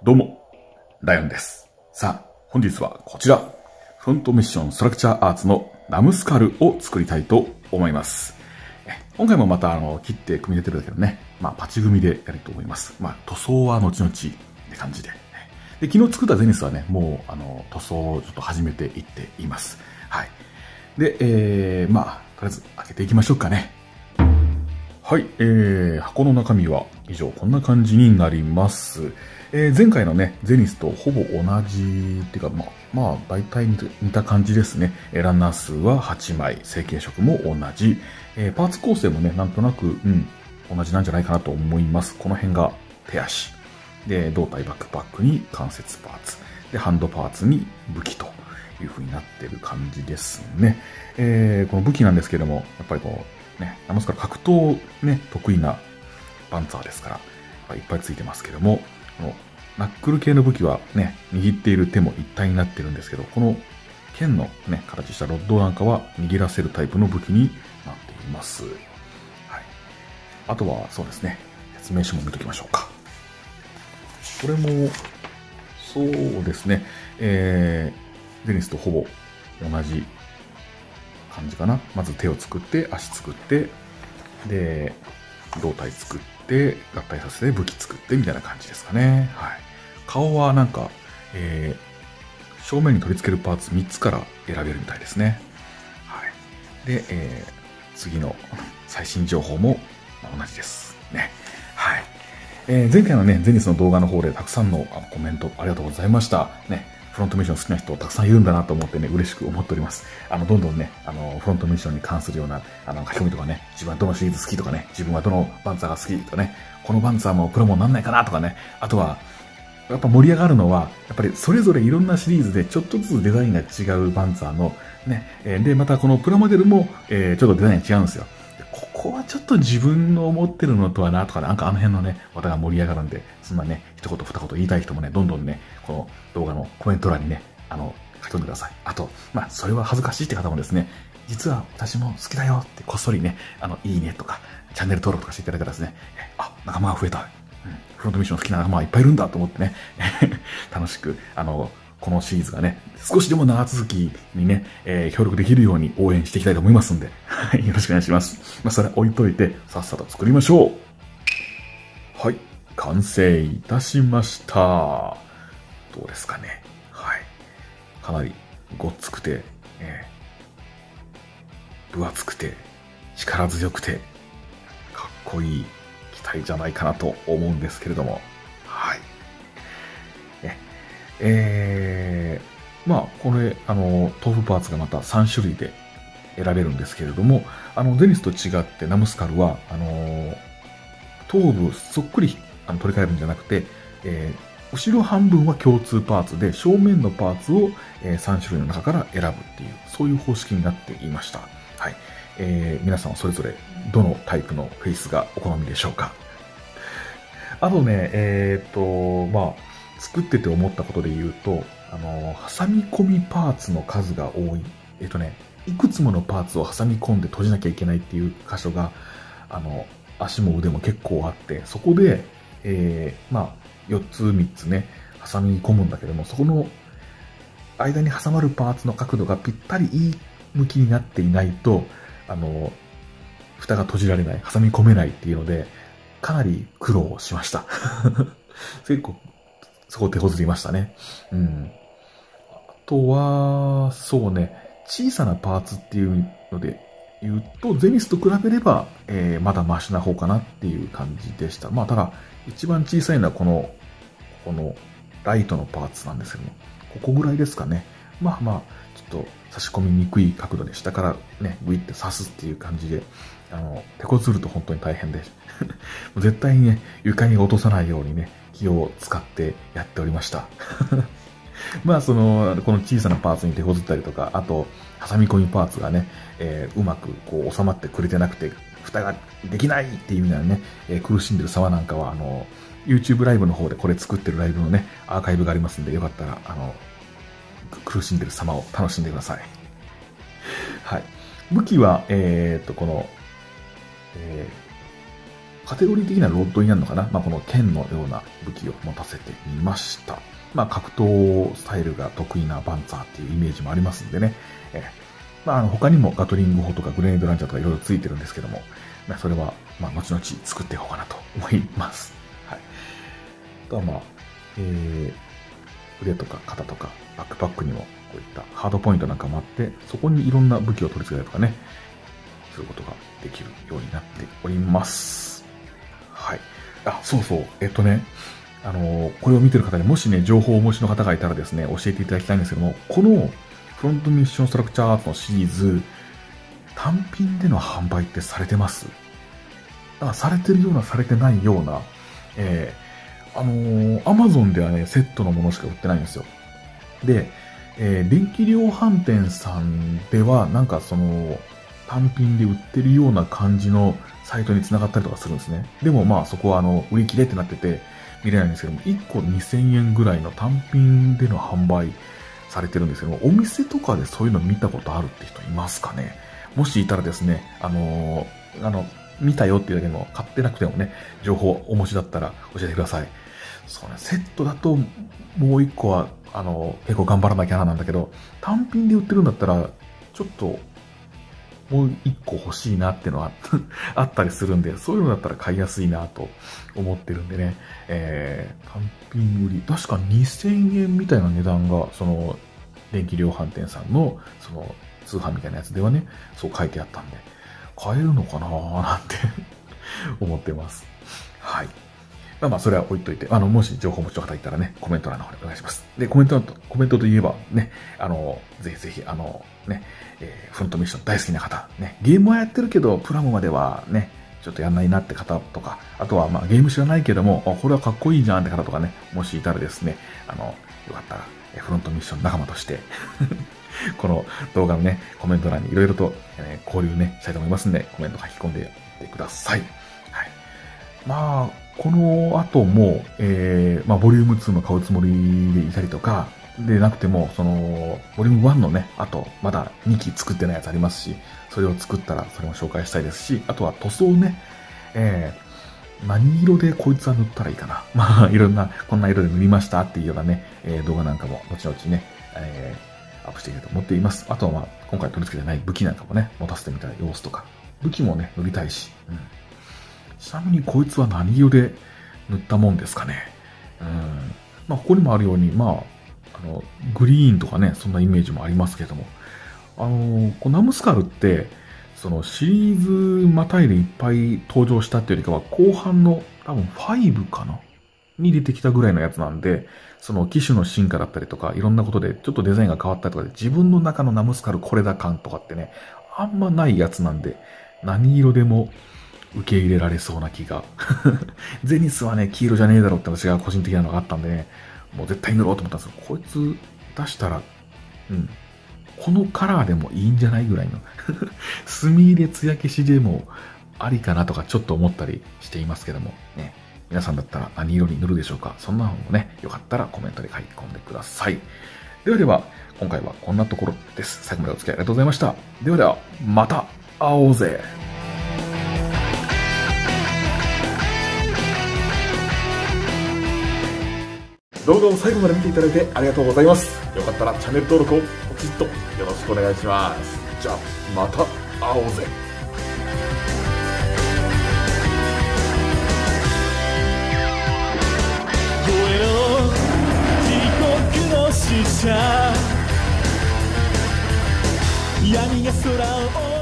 どうも、ライオンです。さあ、本日はこちら、フロントミッションストラクチャーアーツのナムスカルを作りたいと思います。今回もまた切って組み立てるだけどね、パチ組みでやりたいと思います。塗装は後々って感じで。で、昨日作ったゼニスはね、もう塗装をちょっと始めていっています。はい。で、とりあえず開けていきましょうかね。はい、箱の中身は以上こんな感じになります。前回のね、ゼニスとほぼ同じっていうか、大体似た感じですね。ランナー数は8枚、成型色も同じ。パーツ構成もね、なんとなく、同じなんじゃないかなと思います。この辺が手足。で、胴体バックパックに関節パーツ。で、ハンドパーツに武器という風になってる感じですね。この武器なんですけども、やっぱりナムスカル格闘ね、得意なパンツァーですから、いっぱいついてますけども、このナックル系の武器はね、握っている手も一体になってるんですけど、この剣のね、形したロッドなんかは握らせるタイプの武器になっています。はい。あとはそうですね、説明書も見ときましょうか。これも、そうですね、ゼニスとほぼ同じ感じかな。まず手を作って、足作って、で、胴体作って、合体させて武器作ってみたいな感じですかね。はい。顔はなんか、正面に取り付けるパーツ3つから選べるみたいですね。はい。で、次の最新情報も同じですね。はい。前回のね、ゼニスの動画の方でたくさんのコメントありがとうございました。ね。フロントミッション好きな人たくさんいるんだなと思ってね、嬉しく思っております。どんどんね、フロントミッションに関するような、書き込みとかね、自分はどのシリーズ好きとかね、自分はどのバンツァーが好きとかね、このバンツァーもプロモになんないかなとかね、あとは、やっぱ盛り上がるのは、やっぱりそれぞれいろんなシリーズでちょっとずつデザインが違うバンツァーの、ね、で、またこのプラモデルも、ちょっとデザインが違うんですよ。ここはちょっと自分の思ってるのとはなとかね、なんかあの辺のね、話題が盛り上がるんで、そんなね、一言二言言いたい人もね、どんどんね、この動画のコメント欄にね、書き込んでください。あと、それは恥ずかしいって方もですね、実は私も好きだよってこっそりね、いいねとか、チャンネル登録とかしていただいたらですね、仲間が増えた。フロントミッション好きな仲間がいっぱいいるんだと思ってね、楽しく、このシリーズがね、少しでも長続きにね、協力できるように応援していきたいと思いますんで、よろしくお願いします。それ置いといて、さっさと作りましょう。はい、完成いたしました。どうですかね。はい。かなりごっつくて、分厚くて、力強くて、かっこいい機体じゃないかなと思うんですけれども、はい。これ、豆腐パーツがまた3種類で選べるんですけれども、ゼニスと違ってナムスカルは、頭部そっくり取り替えるんじゃなくて、後ろ半分は共通パーツで、正面のパーツを、3種類の中から選ぶっていう、そういう方式になっていました。はい。皆さんはそれぞれどのタイプのフェイスがお好みでしょうか。あとね、作ってて思ったことで言うと、挟み込みパーツの数が多い。いくつものパーツを挟み込んで閉じなきゃいけないっていう箇所が、足も腕も結構あって、そこで、4つ3つね、挟み込むんだけども、そこの間に挟まるパーツの角度がぴったりいい向きになっていないと、蓋が閉じられない、挟み込めないっていうので、かなり苦労しました。結構、そこ手こずりましたね。あとは、そうね、小さなパーツっていうので言うと、ゼニスと比べれば、まだマシな方かなっていう感じでした。ただ、一番小さいのはこのライトのパーツなんですけども、ここぐらいですかね。ちょっと差し込みにくい角度で下からね、グイって刺すっていう感じで、手こずると本当に大変で、絶対にね、床に落とさないようにね、気を使ってやっておりました。この小さなパーツに手こずったりとか、あと、挟み込みパーツがね、うまくこう収まってくれてなくて、蓋ができないっていう意味なのね、苦しんでる様なんかは、YouTube ライブの方でこれ作ってるライブのね、アーカイブがありますんで、よかったら、苦しんでる様を楽しんでください。はい。武器は、この、 カテゴリー的なロッドになるのかな。この剣のような武器を持たせてみました。格闘スタイルが得意なバンツァーっていうイメージもありますんでね。他にもガトリング砲とかグレネードランチャーとかいろいろついてるんですけども、それは、後々作っていこうかなと思います。はい。あとは腕とか肩とかバックパックにもこういったハードポイントなんかもあって、そこにいろんな武器を取り付けたりとかね、することができるようになっております。はい。そうそう。これを見てる方でもしね、情報をお持ちの方がいたらですね、教えていただきたいんですけども、このフロントミッションストラクチャーアーツのシリーズ、単品での販売ってされてます？されてるような、されてないような、Amazon ではね、セットのものしか売ってないんですよ。で、電気量販店さんでは、単品で売ってるような感じのサイトに繋がったりとかするんですね。でもそこは売り切れってなってて見れないんですけども、1個2000円ぐらいの単品での販売されてるんですけども、お店とかでそういうの見たことあるって人いますかね？もしいたらですね、見たよっていうだけでも買ってなくてもね、情報お持ちだったら教えてください。そうね、セットだともう1個は結構頑張らなきゃなんだけど、単品で売ってるんだったらちょっともう一個欲しいなっていうのはあったりするんで、そういうのだったら買いやすいなと思ってるんでね、単品売り、確か2000円みたいな値段が、電気量販店さんの、通販みたいなやつではね、そう書いてあったんで、買えるのかなーなんて思ってます。はい。それは置いといて、もし情報を持ちの方いたらね、コメント欄の方にお願いします。で、コメントといえばね、ぜひぜひ、フロントミッション大好きな方、ね、ゲームはやってるけど、プラムまではね、ちょっとやんないなって方とか、あとはゲーム知らないけども、これはかっこいいじゃんって方とかね、もしいたらですね、よかったら、フロントミッション仲間として、この動画のね、コメント欄にいろいろと、交流ね、したいと思いますんで、コメント書き込んでいってください。はい。この後も、ボリューム2の買うつもりでいたりとか、でなくても、ボリューム1のね、あと、まだ2期作ってないやつありますし、それを作ったらそれも紹介したいですし、あとは塗装ね、何色でこいつは塗ったらいいかな。いろんな、こんな色で塗りましたっていうようなね、動画なんかも後々ね、アップしていきたいと思っています。あとは今回取り付けてない武器なんかもね、持たせてみたい様子とか、武器もね、塗りたいし、ちなみにこいつは何色で塗ったもんですかね。ここにもあるように、グリーンとかね、そんなイメージもありますけども、ナムスカルって、シリーズまたいでいっぱい登場したっていうよりかは、後半の多分5かなに出てきたぐらいのやつなんで、機種の進化だったりとか、いろんなことでちょっとデザインが変わったりとかで、自分の中のナムスカルこれだ感とかってね、あんまないやつなんで、何色でも受け入れられそうな気が。ゼニスはね、黄色じゃねえだろって私が個人的なのがあったんでね、もう絶対塗ろうと思ったんですけど、こいつ出したら、このカラーでもいいんじゃないぐらいの。墨入れ艶消しでもありかなとかちょっと思ったりしていますけども、ね。皆さんだったら何色に塗るでしょうか？そんなのもね、よかったらコメントで書き込んでください。では、今回はこんなところです。最後までお付き合いありがとうございました。では、また会おうぜ。動画を最後まで見ていただいてありがとうございます。よかったらチャンネル登録をポチッとよろしくお願いします。じゃあ、また会おうぜ。 闇が空を